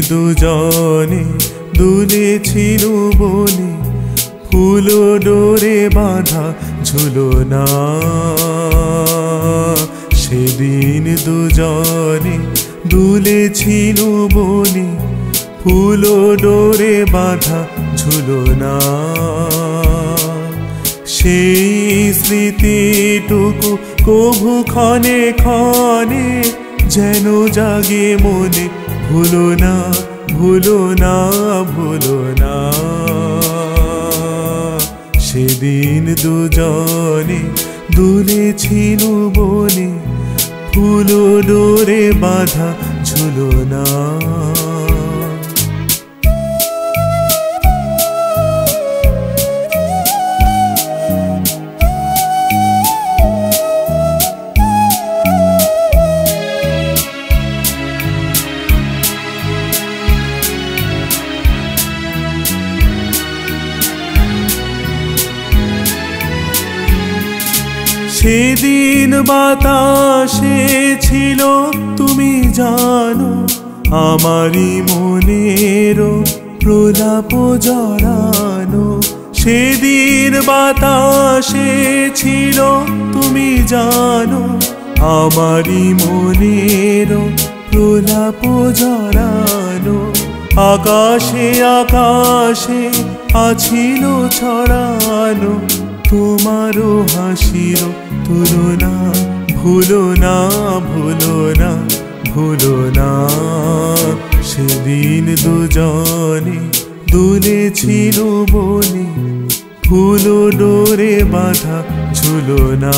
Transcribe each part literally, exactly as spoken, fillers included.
দুজনে দুলেছিল বনে, ফুল ডোরে বাঁধা ঝুলনা। সেদিন দুজনে দুলেছিল বনে, ফুল ডোরে বাঁধা ঝুলনা। সেই স্মৃতিটুকু কভু ক্ষণে ক্ষণে যেন জাগে মনে, ভুলো না ভুলো না ভুলো না। সেদিন দুজনে দুলেছিল বনে, ফুল ডোরে বাঁধা ঝুলনা। সেদিন বাতাসে ছিল তুমি জানো, আমারই মনের প্রলাপ জড়ানো। সেদিন বাতাসে ছিল তুমি জানো, আমারই মনের প্রলাপ জড়ানো। আকাশে আকাশে আছিল ছড়ানো তোমারও হাসির তুলনা। ভুলো না ভুলো না ভুলো না। সেদিন দুজনে দুলেছিল বনে, ফুল ডোরে বাঁধা ঝুলনা।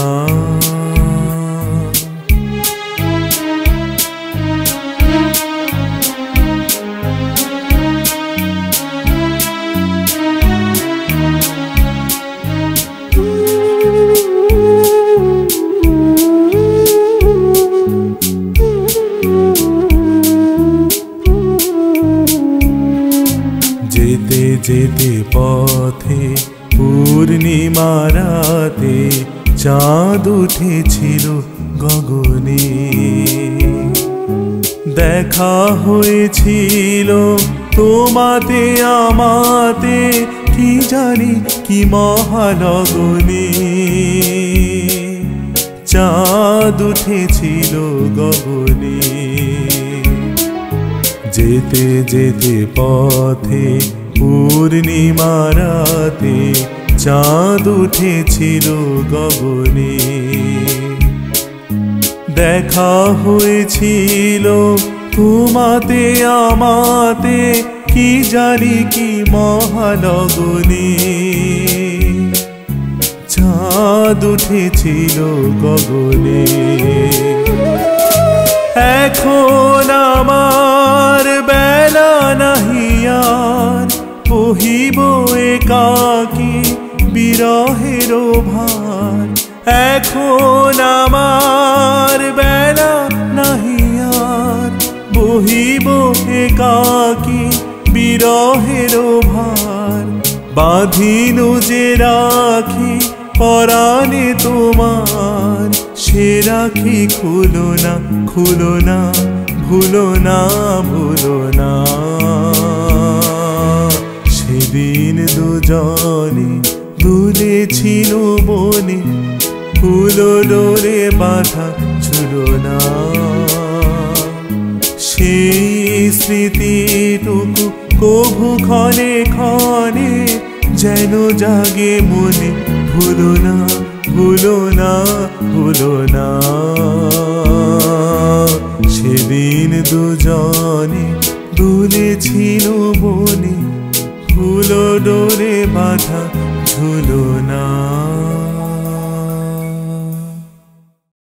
যেতে যেতে পথে পূর্ণিমা রাতে, চাঁদ উঠেছিল গগনে। দেখা হয়েছিল তোমাতে আমাতে, কি জানি কি মহালগনে। চাঁদ উঠেছিল গগনে। যেতে যেতে পথে পূর্ণিমা রাতে, চাঁদ উঠেছিল গগনে। দেখা হয়েছিল তোমাতে আমাতে, কি জানি কি মহালগনে। চাঁদ উঠেছিল গগনে। এখন আমার বেলা নাহি আর, বহিব একাকী বিরহের ভার। এখন আমার বেলা নাহি আর, বহিব একাকী বিরহের ভার। বাঁধিনু যে রাখি পরাণে তোমার, সে রাখি খুলো না খুলো না ভুলো না ভুলো না। সেদিন দুজনে দুলেছিল বনে, ফুল ডোরে বাঁধা ঝুলনা। সেই স্মৃতিটুকু কভু ক্ষণে ক্ষণে যেন জাগে মনে, ভুলো না ভুলো না ভুলো না। সেদিন দুজনে দুলেছিল বনে, ফুল ডোরে বাঁধা ঝুলনা।